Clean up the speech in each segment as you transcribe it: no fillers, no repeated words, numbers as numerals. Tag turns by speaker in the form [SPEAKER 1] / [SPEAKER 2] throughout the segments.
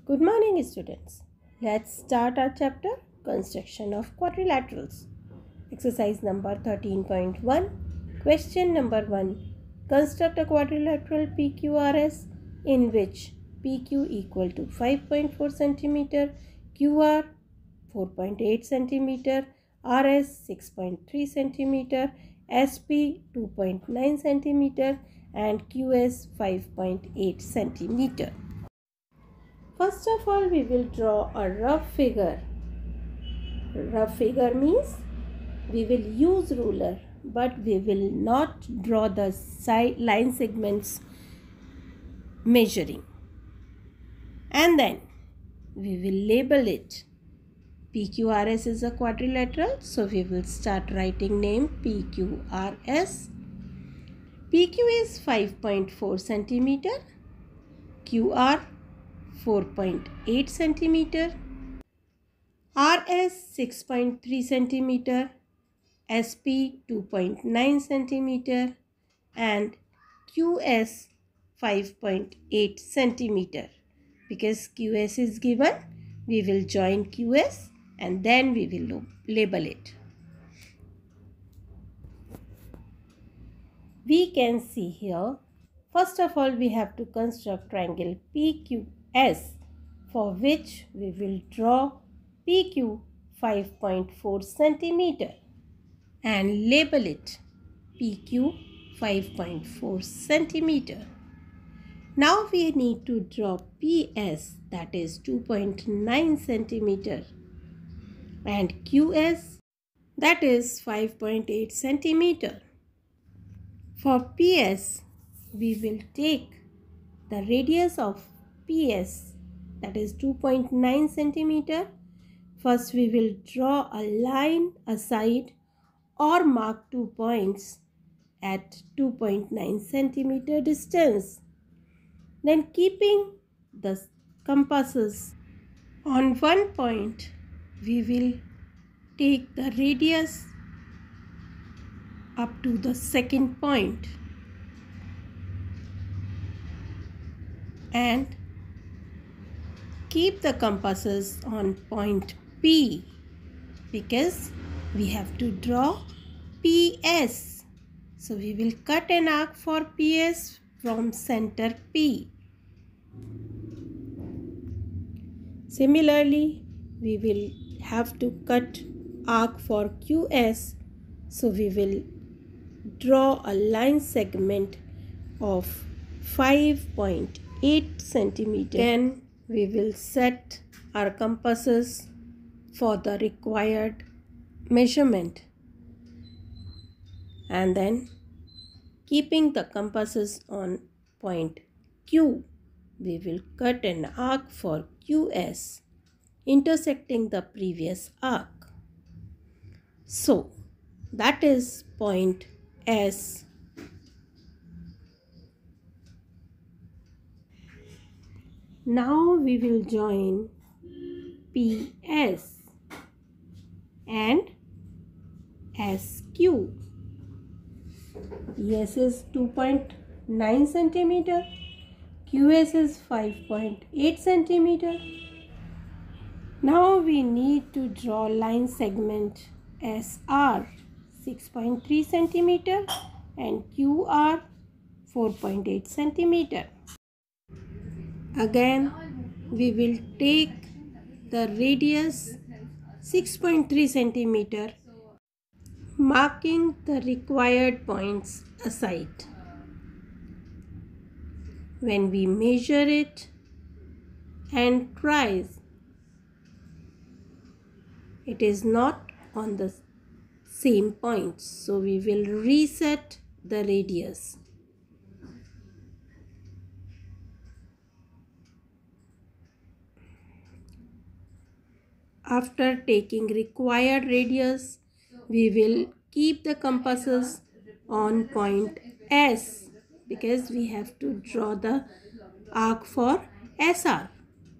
[SPEAKER 1] Good morning, students. Let's start our chapter Construction of Quadrilaterals. Exercise number 13.1. Question number 1. Construct a quadrilateral PQRS in which PQ equal to 5.4 cm, QR 4.8 cm, RS 6.3 cm, SP 2.9 cm, and QS 5.8 cm. First of all, we will draw a rough figure. Rough figure means we will use ruler, but we will not draw the side line segments measuring. And then we will label it. PQRS is a quadrilateral, so we will start writing name PQRS. PQ is 5.4 cm, QR 4.8 cm, RS 6.3 cm, SP 2.9 cm, and QS 5.8 cm. Because QS is given, we will join QS and then we will label it. We can see here, first of all, we have to construct triangle PQS, for which we will draw PQ 5.4 cm and label it PQ 5.4 cm. Now we need to draw PS, that is 2.9 cm, and QS, that is 5.8 cm. For PS, we will take the radius of PS, that is 2.9 cm. First, we will draw a line aside or mark 2 points at 2.9 cm distance. Then, keeping the compasses on one point, we will take the radius up to the second point and keep the compasses on point P, because we have to draw PS. So we will cut an arc for PS from center P. Similarly, we will have to cut arc for QS. So we will draw a line segment of 5.8 cm. Then we will set our compasses for the required measurement, and then keeping the compasses on point Q, we will cut an arc for QS intersecting the previous arc. So that is point S. Now we will join PS and SQ. PS is 2.9 cm, QS is 5.8 cm. Now we need to draw line segment SR 6.3 cm and QR 4.8 cm. Again, we will take the radius 6.3 cm, marking the required points aside. When we measure it and trace, it is not on the same points, so we will reset the radius. After taking required radius, we will keep the compasses on point S, because we have to draw the arc for SR.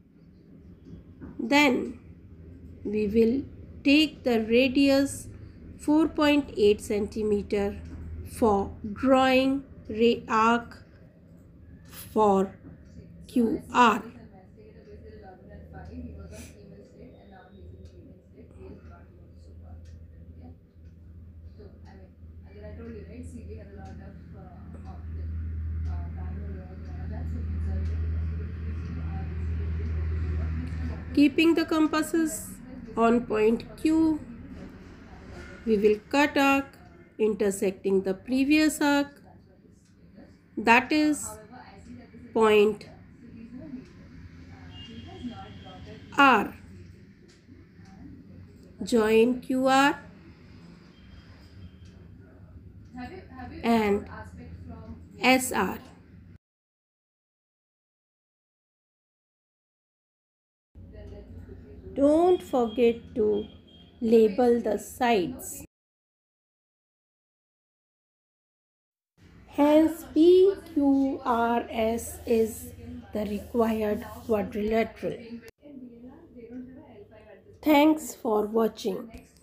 [SPEAKER 1] Then we will take the radius 4.8 cm for drawing arc for QR. Keeping the compasses on point Q, we will cut arc intersecting the previous arc, that is point R. Join QR and SR. Don't forget to label the sides. Hence, PQRS is the required quadrilateral. Thanks for watching.